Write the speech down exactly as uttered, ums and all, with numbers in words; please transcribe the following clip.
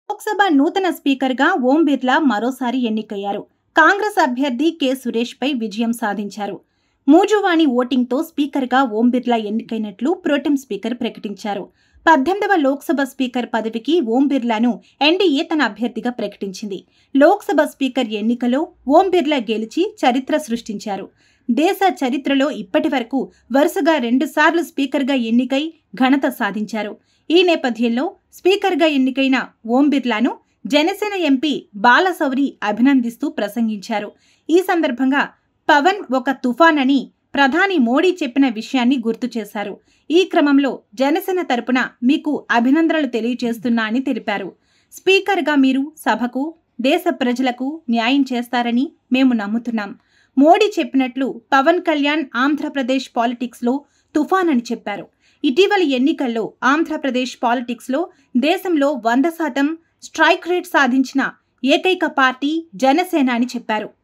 లోక్సభ నూతన స్పీకర్గా ఓం బిర్లా మరోసారి ఎన్నికయ్యారు. కాంగ్రెస్ అభ్యర్థి కె సురేష్ పై విజయం సాధించారు. మూజువాణి ఓటింగ్తో స్పీకర్గా ఓం బిర్లా ఎన్నికైనట్లు ప్రోటెం స్పీకర్ ప్రకటించారు. పద్దెనిమిదవ లోక్సభ స్పీకర్ పదవికి ఓం బిర్లాను ఎన్డీఏ తన అభ్యర్థిగా ప్రకటించింది. లోక్సభ స్పీకర్ ఎన్నికలో ఓం బిర్లా గెలిచి చరిత్ర సృష్టించారు. దేశ చరిత్రలో ఇప్పటి వరకు వరుసగా రెండుసార్లు స్పీకర్గా ఎన్నికై ఘనత సాధించారు. ఈ నేపథ్యంలో స్పీకర్గా ఎన్నికైన ఓం బిర్లాను జనసేన ఎంపీ బాలశౌరి అభినందిస్తూ ప్రసంగించారు. ఈ సందర్భంగా పవన్ ఒక తుఫాన్ అని ప్రధాని మోడీ చెప్పిన విషయాన్ని గుర్తు చేశారు. ఈ క్రమంలో జనసేన తరపున మీకు అభినందనలు తెలియజేస్తున్నా అని తెలిపారు. స్పీకర్గా మీరు సభకు, దేశ ప్రజలకు న్యాయం చేస్తారని మేము నమ్ముతున్నాం. మోడీ చెప్పినట్లు పవన్ కళ్యాణ్ ఆంధ్రప్రదేశ్ పాలిటిక్స్లో తుఫాన్ అని చెప్పారు. ఇటీవలి ఎన్నికల్లో ఆంధ్రప్రదేశ్ పాలిటిక్స్లో దేశంలో వంద శాతం స్ట్రైక్ రేట్ సాధించిన ఏకైక పార్టీ జనసేన అని చెప్పారు.